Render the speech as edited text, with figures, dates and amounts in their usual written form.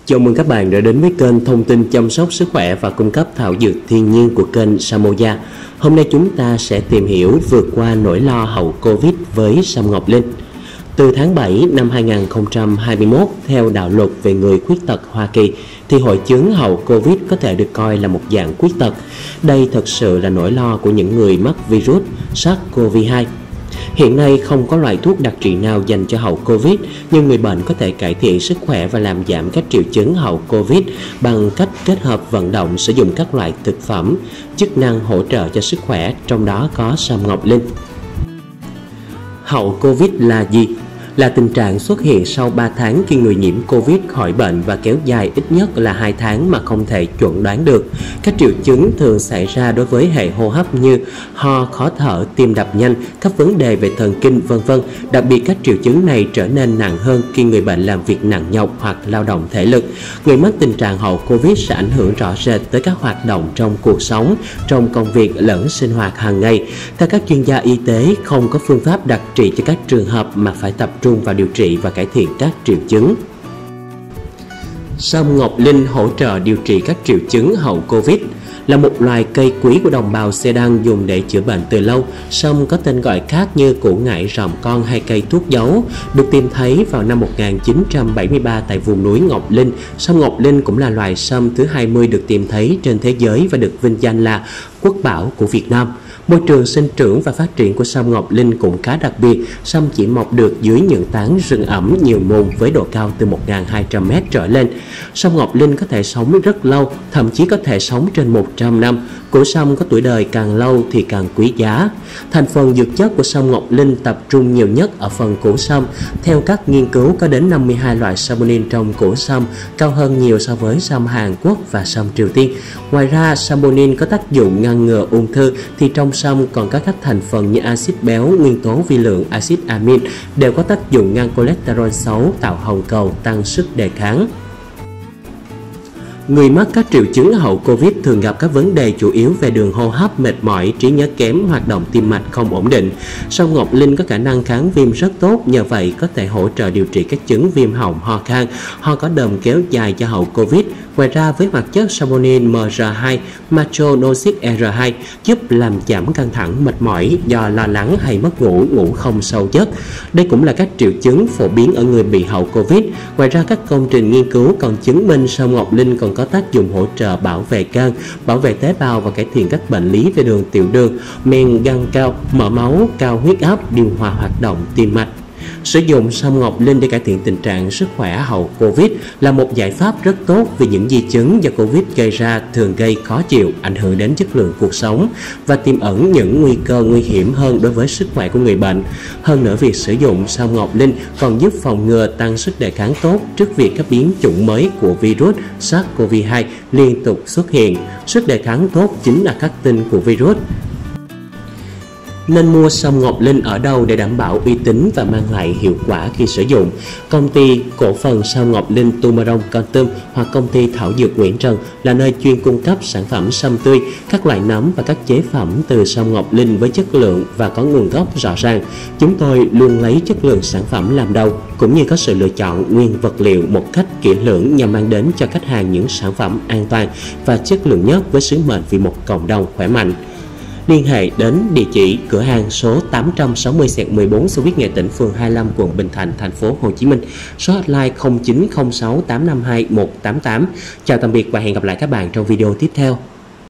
Chào mừng các bạn đã đến với kênh thông tin chăm sóc sức khỏe và cung cấp thảo dược thiên nhiên của kênh Samoja. Hôm nay chúng ta sẽ tìm hiểu vượt qua nỗi lo hậu Covid với Sâm Ngọc Linh. Từ tháng 7 năm 2021, theo đạo luật về người khuyết tật Hoa Kỳ, thì hội chứng hậu Covid có thể được coi là một dạng khuyết tật. Đây thực sự là nỗi lo của những người mắc virus SARS-CoV-2. Hiện nay không có loại thuốc đặc trị nào dành cho hậu Covid, nhưng người bệnh có thể cải thiện sức khỏe và làm giảm các triệu chứng hậu Covid bằng cách kết hợp vận động, sử dụng các loại thực phẩm, chức năng hỗ trợ cho sức khỏe, trong đó có Sâm Ngọc Linh. Hậu Covid là gì? Là tình trạng xuất hiện sau 3 tháng khi người nhiễm Covid khỏi bệnh và kéo dài ít nhất là 2 tháng mà không thể chuẩn đoán được. Các triệu chứng thường xảy ra đối với hệ hô hấp như ho, khó thở, tim đập nhanh, các vấn đề về thần kinh, v.v. Đặc biệt các triệu chứng này trở nên nặng hơn khi người bệnh làm việc nặng nhọc hoặc lao động thể lực. Người mắc tình trạng hậu Covid sẽ ảnh hưởng rõ rệt tới các hoạt động trong cuộc sống, trong công việc lẫn sinh hoạt hàng ngày. Theo các chuyên gia y tế, không có phương pháp đặc trị cho các trường hợp mà phải tập trung vào điều trị và cải thiện các triệu chứng. Sâm Ngọc Linh hỗ trợ điều trị các triệu chứng hậu Covid. Là một loài cây quý của đồng bào Xê Đăng dùng để chữa bệnh từ lâu. Sâm có tên gọi khác như củ ngải ròm con hay cây thuốc dấu. Được tìm thấy vào năm 1973 tại vùng núi Ngọc Linh. Sâm Ngọc Linh cũng là loài sâm thứ 20 được tìm thấy trên thế giới và được vinh danh là quốc bảo của Việt Nam. Môi trường sinh trưởng và phát triển của sâm Ngọc Linh cũng khá đặc biệt. Sâm chỉ mọc được dưới những tán rừng ẩm nhiều mùn với độ cao từ 1.200m trở lên. Sâm Ngọc Linh có thể sống rất lâu, thậm chí có thể sống trên 100 năm. Củ sâm có tuổi đời càng lâu thì càng quý giá. Thành phần dược chất của sâm Ngọc Linh tập trung nhiều nhất ở phần củ sâm. Theo các nghiên cứu, có đến 52 loại saponin trong củ sâm, cao hơn nhiều so với sâm Hàn Quốc và sâm Triều Tiên. Ngoài ra, saponin có tác dụng ngăn ngừa ung thư, thì trong sâm còn có các thành phần như axit béo, nguyên tố vi lượng, axit amin đều có tác dụng ngăn cholesterol xấu, tạo hồng cầu, tăng sức đề kháng. Người mắc các triệu chứng hậu Covid thường gặp các vấn đề chủ yếu về đường hô hấp, mệt mỏi, trí nhớ kém, hoạt động tim mạch không ổn định. Sâm Ngọc Linh có khả năng kháng viêm rất tốt, nhờ vậy có thể hỗ trợ điều trị các chứng viêm họng, ho khan, ho có đờm kéo dài cho hậu Covid. Ngoài ra, với hoạt chất saponin MR2, Machonosic R2 giúp làm giảm căng thẳng, mệt mỏi do lo lắng hay mất ngủ, ngủ không sâu giấc. Đây cũng là các triệu chứng phổ biến ở người bị hậu Covid. Ngoài ra, các công trình nghiên cứu còn chứng minh sâm Ngọc Linh còn có tác dụng hỗ trợ bảo vệ gan, bảo vệ tế bào và cải thiện các bệnh lý về đường tiểu đường, men gan cao, mỡ máu, cao huyết áp, điều hòa hoạt động tim mạch. Sử dụng sâm Ngọc Linh để cải thiện tình trạng sức khỏe hậu Covid là một giải pháp rất tốt, vì những di chứng do Covid gây ra thường gây khó chịu, ảnh hưởng đến chất lượng cuộc sống và tiềm ẩn những nguy cơ nguy hiểm hơn đối với sức khỏe của người bệnh. Hơn nữa, việc sử dụng sâm Ngọc Linh còn giúp phòng ngừa, tăng sức đề kháng tốt trước việc các biến chủng mới của virus SARS-CoV-2 liên tục xuất hiện. Sức đề kháng tốt chính là khắc tinh của virus. Nên mua sâm Ngọc Linh ở đâu để đảm bảo uy tín và mang lại hiệu quả khi sử dụng? Công ty cổ phần sâm Ngọc Linh Tumorong Con Tum hoặc công ty thảo dược Nguyễn Trần là nơi chuyên cung cấp sản phẩm sâm tươi, các loại nấm và các chế phẩm từ sâm Ngọc Linh với chất lượng và có nguồn gốc rõ ràng. Chúng tôi luôn lấy chất lượng sản phẩm làm đầu, cũng như có sự lựa chọn nguyên vật liệu một cách kỹ lưỡng nhằm mang đến cho khách hàng những sản phẩm an toàn và chất lượng nhất với sứ mệnh vì một cộng đồng khỏe mạnh. Liên hệ đến địa chỉ cửa hàng số 860/14 Xô Viết Nghệ Tĩnh, phường 25, quận Bình Thạnh, thành phố Hồ Chí Minh. Số hotline 0906 852 188. Chào tạm biệt và hẹn gặp lại các bạn trong video tiếp theo.